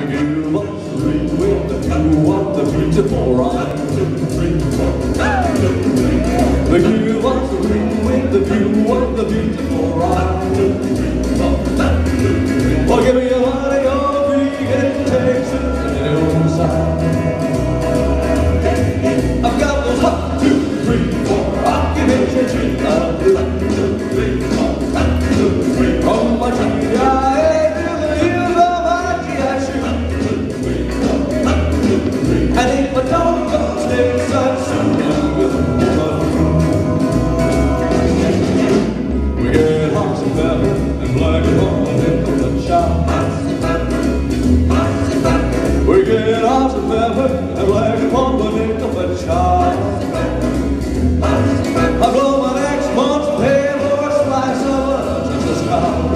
give us a ring with the view of the beautiful ride. We give us a ring with the view of the beautiful ride. Well, give me a money or free invitation to the hillside. I've got those 1, 2, 3, 4 occupations of the 1, 2, 3, 4, 1, 2, 3 from my GI to the heels of my GI shoe. And if I don't go stay such soon, we get hearts and feather and black and white in the shop. We get hearts and feather and black and white in the shop. I blow my next month's pay for a slice of a Jesus cow.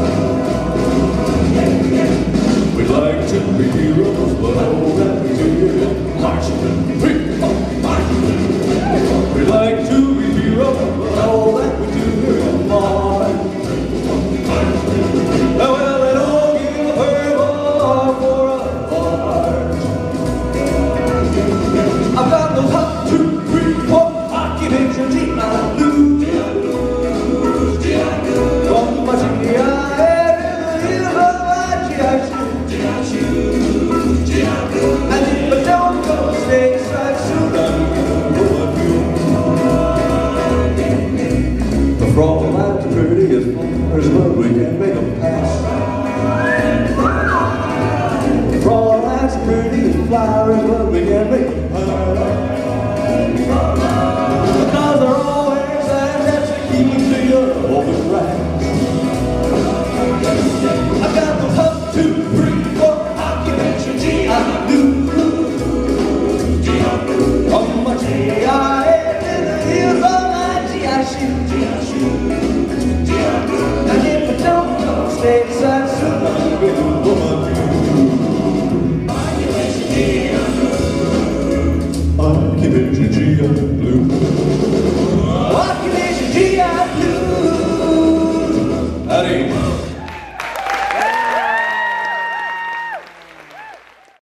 We'd like to be heroes, but oh, that we do marching. We'd like to be heroes.